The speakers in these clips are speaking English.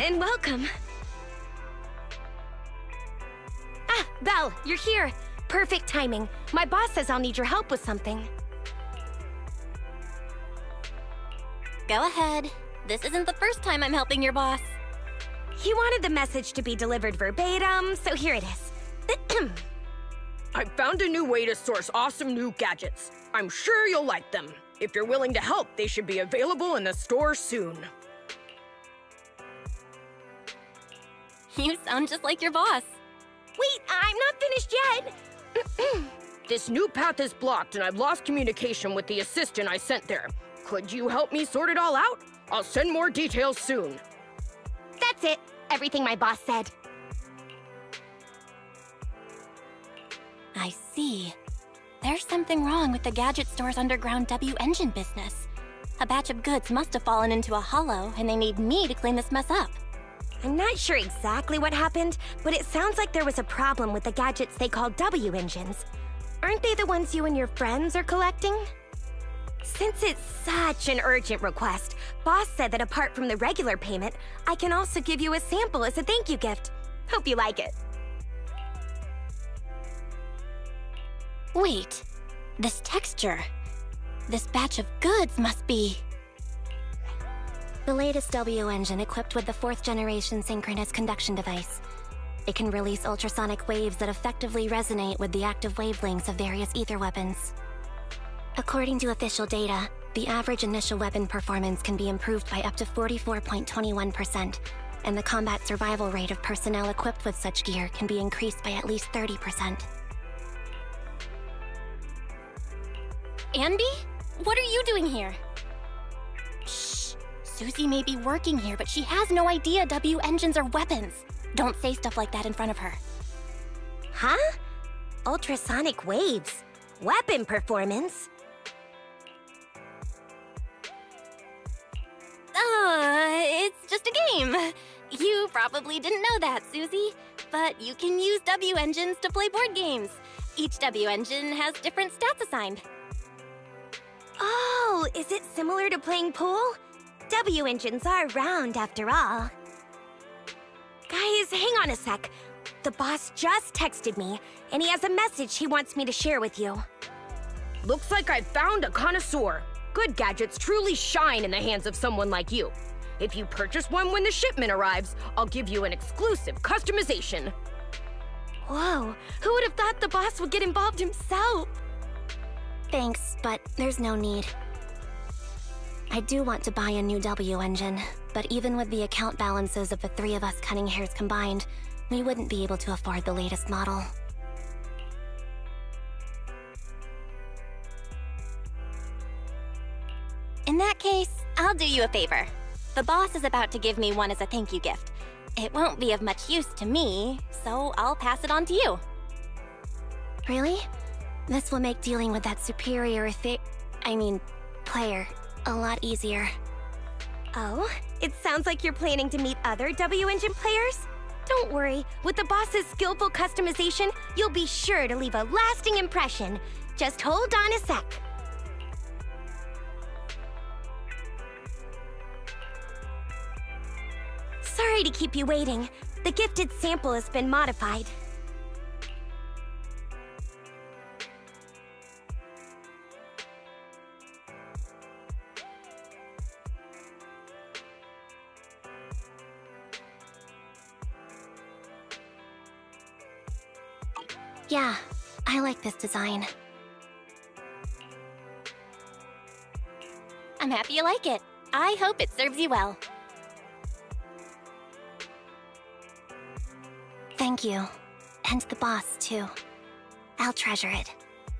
and welcome. Ah, Belle, you're here. Perfect timing. My boss says I'll need your help with something. Go ahead. This isn't the first time I'm helping your boss. He wanted the message to be delivered verbatim, so here it is. I found a new way to source awesome new gadgets. I'm sure you'll like them. If you're willing to help, they should be available in the store soon. You sound just like your boss. Wait, I'm not finished yet. This new path is blocked and I've lost communication with the assistant I sent there. Could you help me sort it all out? I'll send more details soon. That's it. Everything my boss said. I see. There's something wrong with the gadget store's underground W engine business. A batch of goods must have fallen into a hollow, and they need me to clean this mess up. I'm not sure exactly what happened, but it sounds like there was a problem with the gadgets they call W engines. Aren't they the ones you and your friends are collecting? Since it's such an urgent request, Boss said that apart from the regular payment, I can also give you a sample as a thank you gift. Hope you like it. Wait, this texture. This batch of goods must be... the latest W engine equipped with the 4th generation synchronous conduction device. It can release ultrasonic waves that effectively resonate with the active wavelengths of various ether weapons. According to official data, the average initial weapon performance can be improved by up to 44.21%, and the combat survival rate of personnel equipped with such gear can be increased by at least 30%. Andy? What are you doing here? Shh. Susie may be working here, but she has no idea W engines are weapons. Don't say stuff like that in front of her. Huh? Ultrasonic waves? Weapon performance? It's just a game. You probably didn't know that, Susie. But you can use W engines to play board games. Each W engine has different stats assigned. Oh, is it similar to playing pool? W engines are round after all. Guys, hang on a sec. The boss just texted me, and he has a message he wants me to share with you. Looks like I found a connoisseur. Good gadgets truly shine in the hands of someone like you. If you purchase one when the shipment arrives, I'll give you an exclusive customization. Whoa, who would have thought the boss would get involved himself? Thanks, but there's no need. I do want to buy a new W engine, but even with the account balances of the 3 of us cutting hairs combined, we wouldn't be able to afford the latest model. In that case, I'll do you a favor. The boss is about to give me one as a thank you gift. It won't be of much use to me, so I'll pass it on to you. Really? This will make dealing with that superior player a lot easier. Oh, it sounds like you're planning to meet other W engine players? Don't worry, with the boss's skillful customization, you'll be sure to leave a lasting impression. Just hold on a sec. Sorry to keep you waiting. The gifted sample has been modified. Yeah, I like this design. I'm happy you like it. I hope it serves you well. Thank you. And the boss, too. I'll treasure it.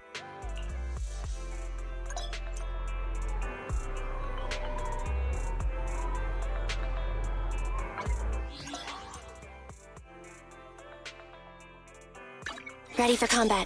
Ready for combat.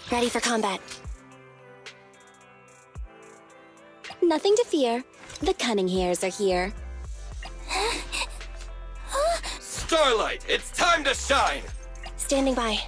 Ready for combat. Nothing to fear. The cunning hairs are here. Starlight, it's time to shine! Standing by.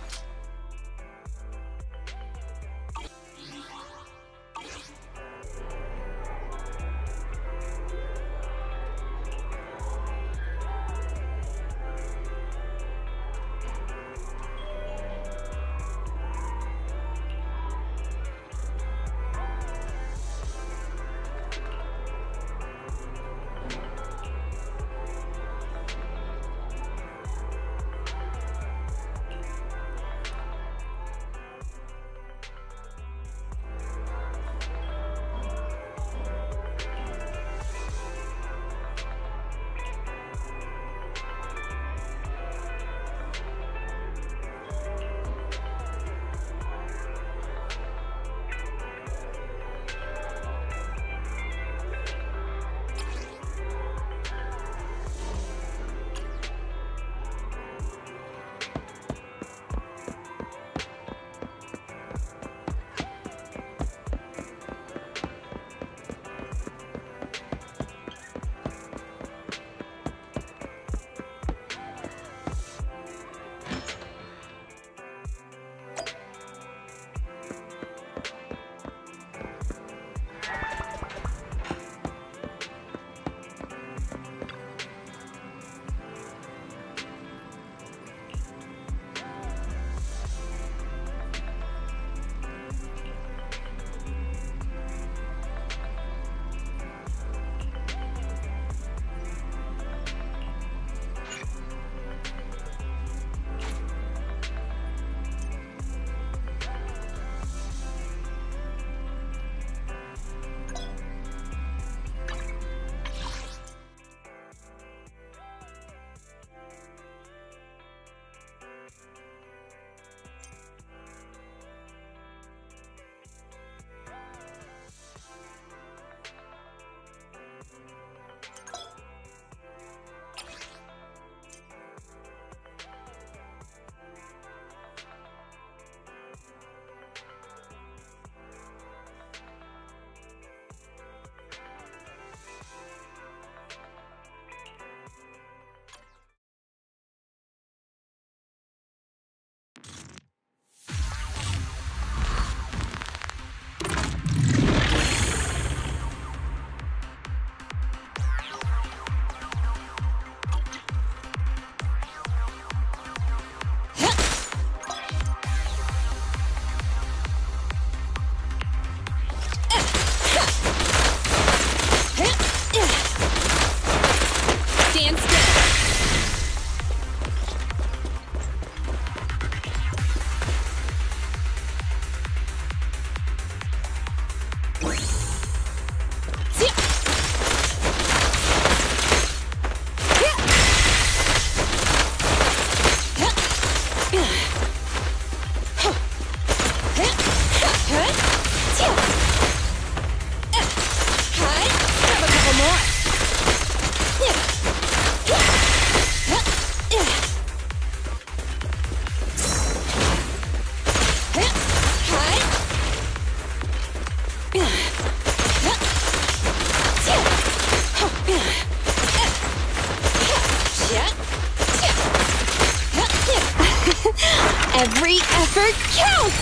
Every effort counts!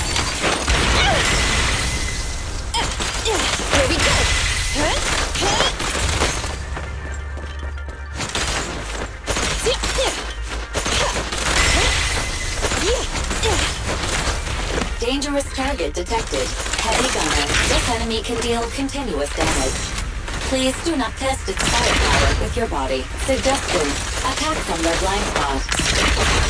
Here we go! Dangerous target detected. Heavy gunner. This enemy can deal continuous damage. Please do not test its firepower with your body. Suggestion: attack from their blind spot.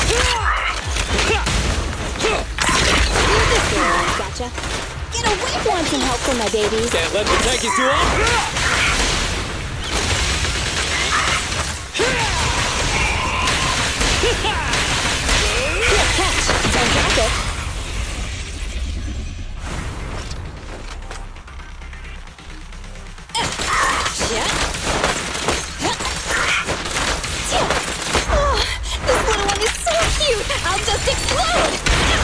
Gotcha. Get away from want some help from my babies? Can't let the techies do all. Catch! Don't drop it. Oh, this little one is so cute! I'll just explode!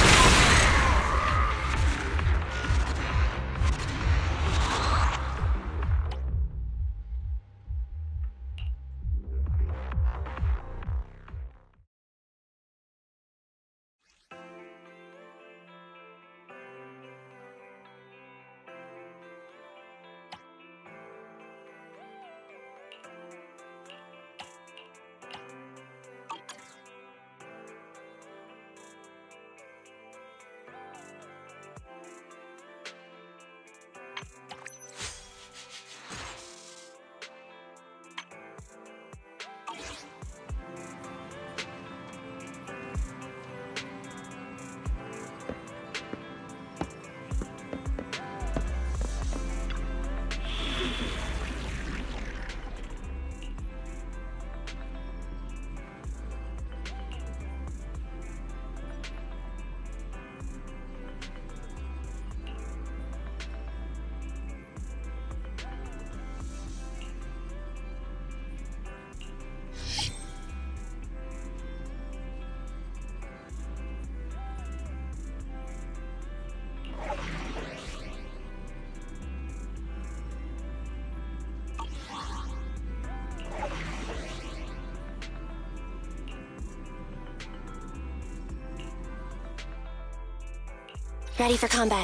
Ready for combat.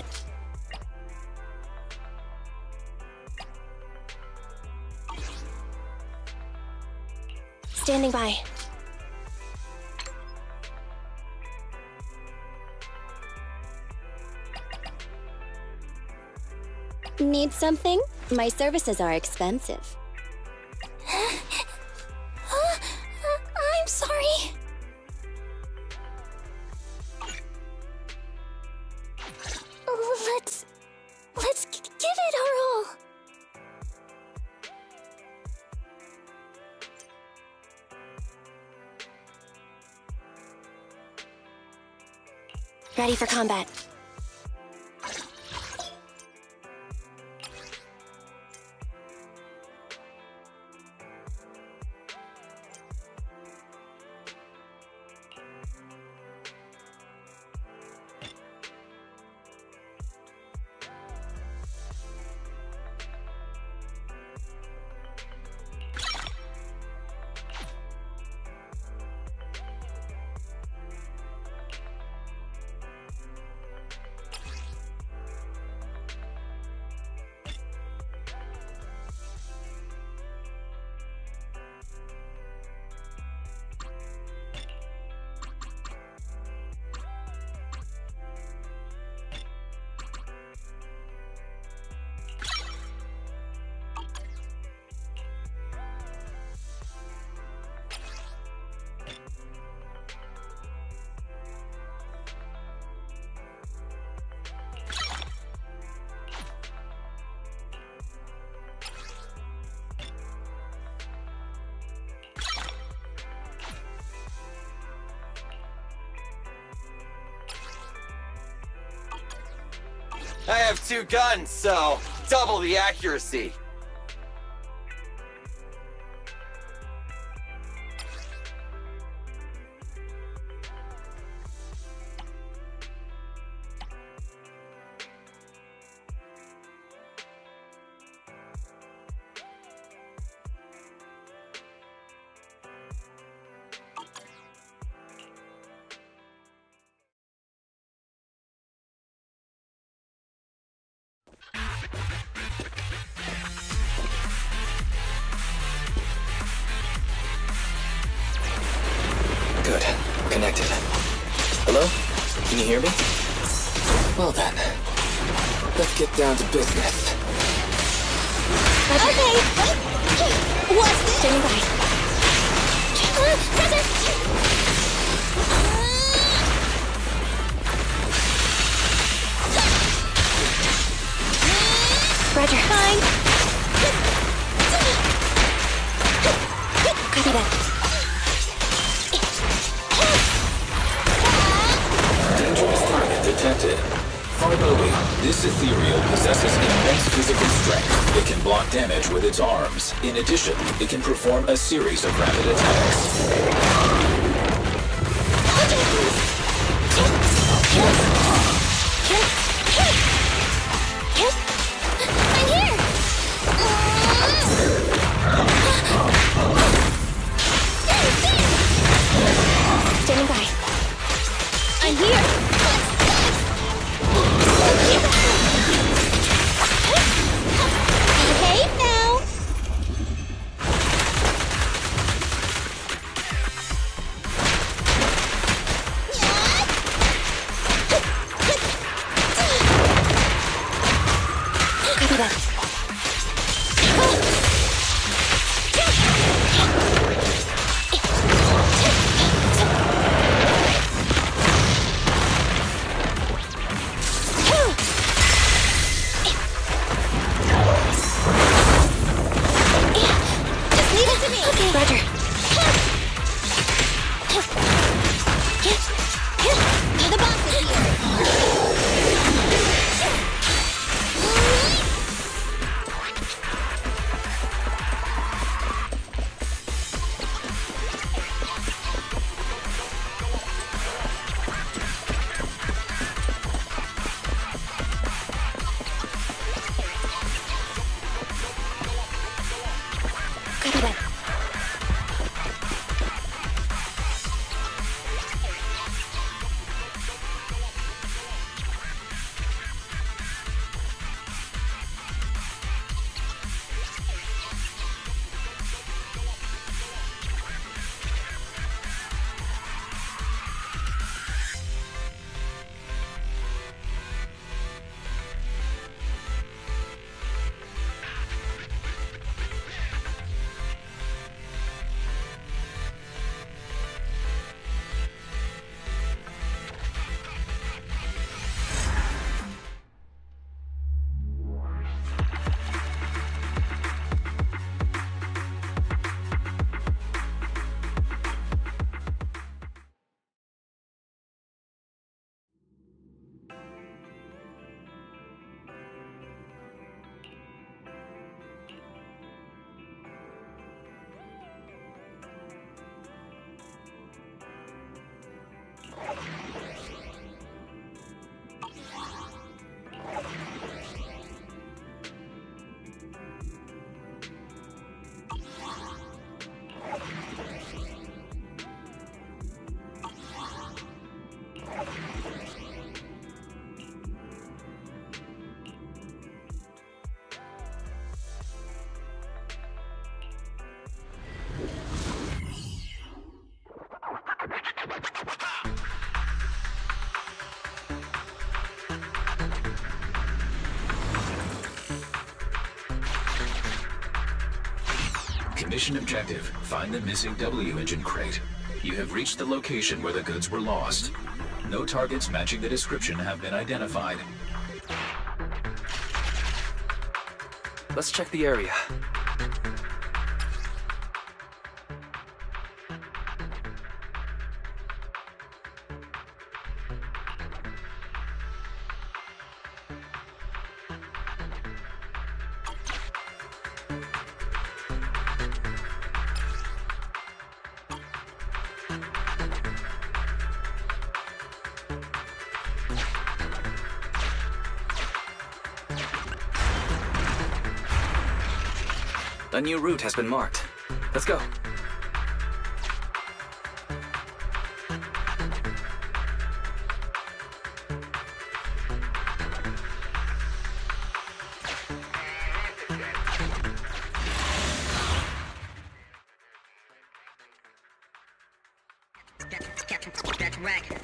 Standing by. Need something? My services are expensive. I'm sorry. Let's give it our all. Ready for combat. I have 2 guns, so double the accuracy. Good. Connected. Hello? Can you hear me? Well then, let's get down to business. Okay. What's this? Standing by. Pressure! detected. Farbobi, this ethereal possesses immense physical strength. It can block damage with its arms. In addition, it can perform a series of rapid attacks. Standing by. I'm here! Behave now! Copy that. Just leave it to me! Okay, Roger. The boss is here! Copy that. Mission objective, find the missing W engine crate. You have reached the location where the goods were lost. No targets matching the description have been identified. Let's check the area. A new route has been marked. Let's go. That's right.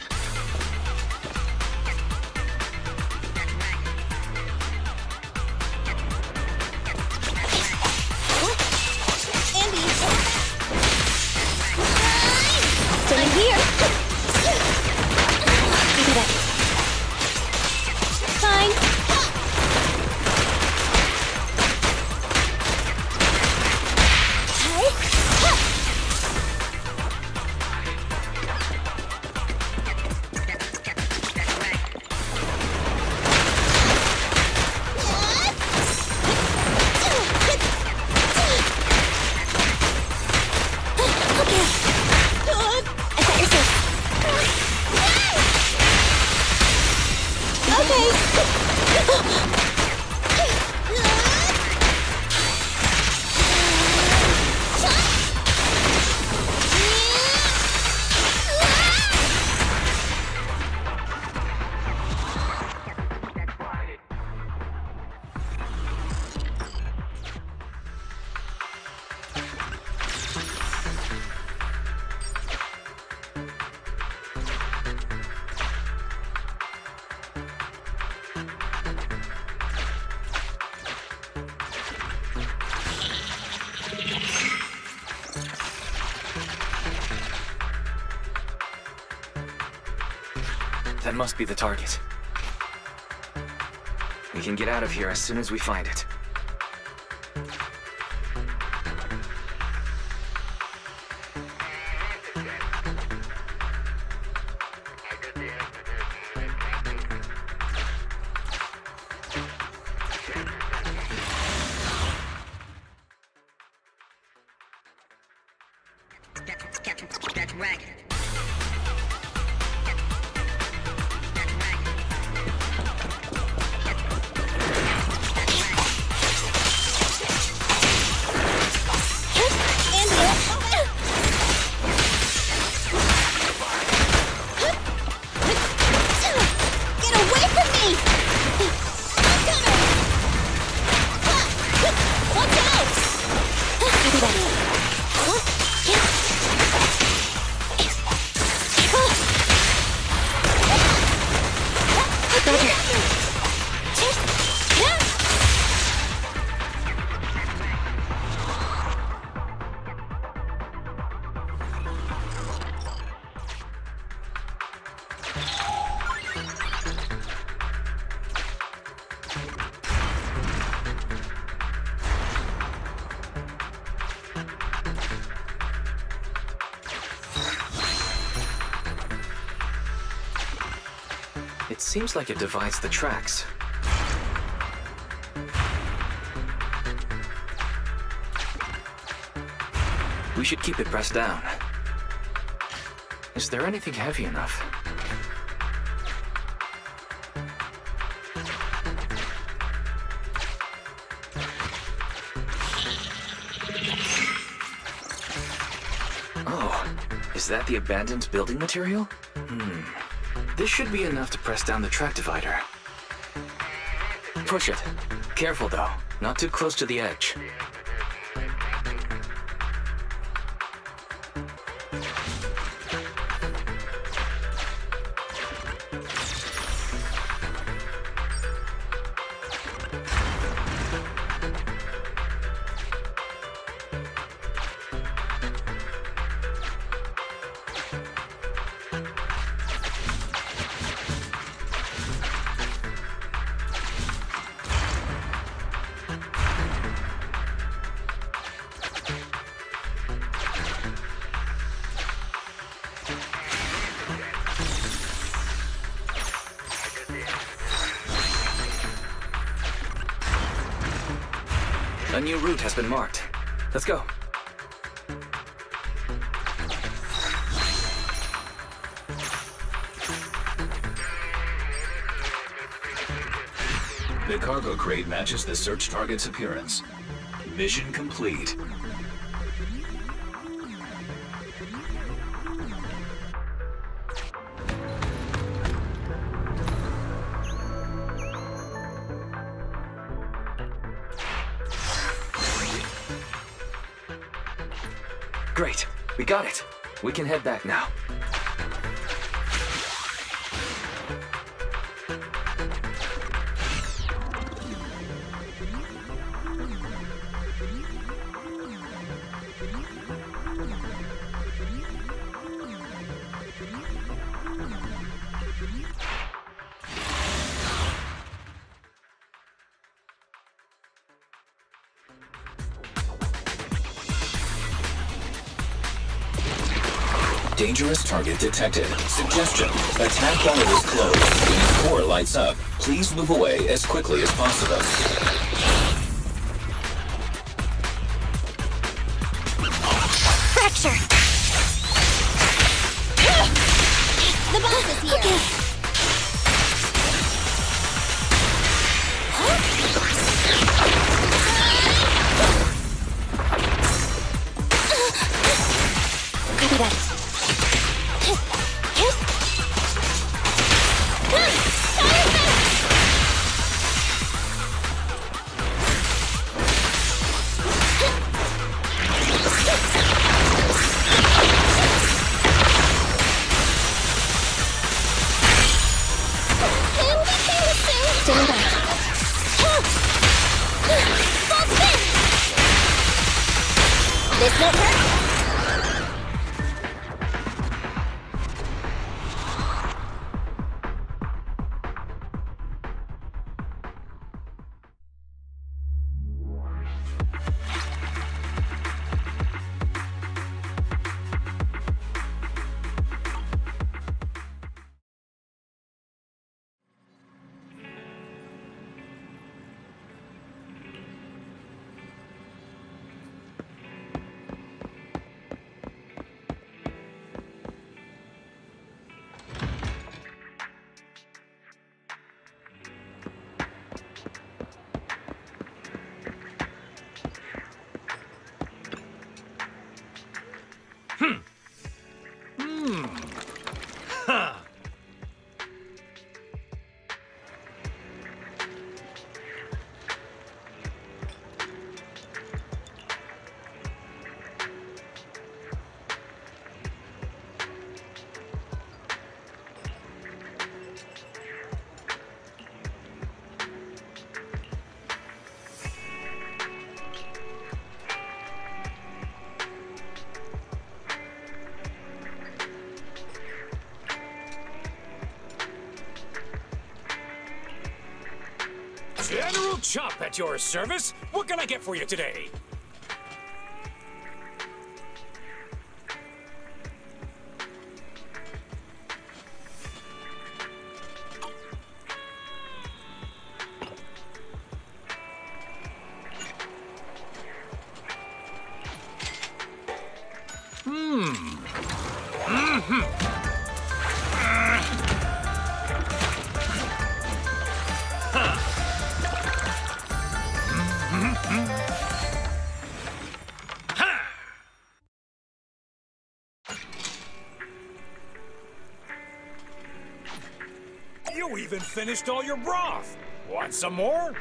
That must be the target. We can get out of here as soon as we find it. That's right. It seems like it divides the tracks. We should keep it pressed down. Is there anything heavy enough? Oh, is that the abandoned building material? This should be enough to press down the track divider. Push it. Careful though, not too close to the edge. A new route has been marked. Let's go. The cargo crate matches the search target's appearance. Mission complete. Great, we got it. We can head back now. Dangerous target detected. Suggestion: attack while it is closed. When its core lights up, please move away as quickly as possible. Fracture! The boss is here! Okay. Copy that. General Chop at your service. What can I get for you today? You even finished all your broth. Want some more?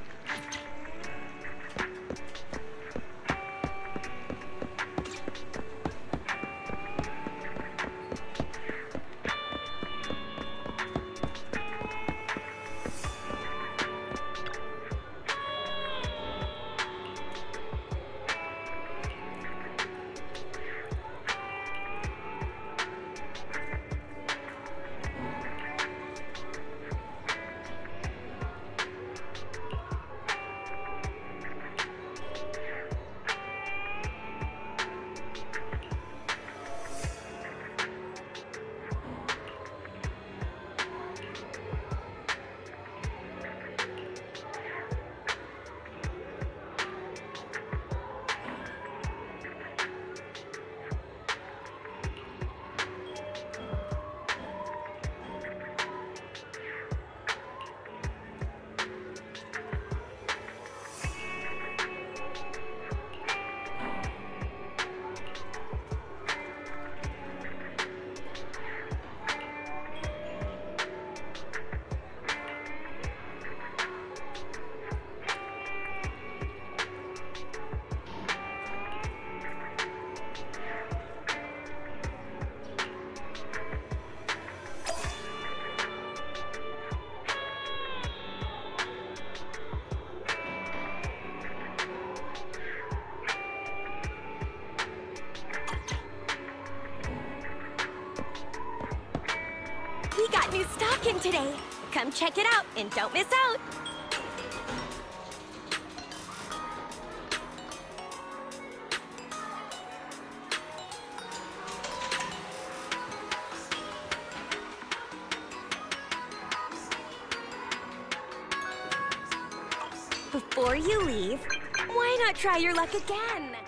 We got new stock in today. Come check it out and don't miss out. Before you leave, why not try your luck again?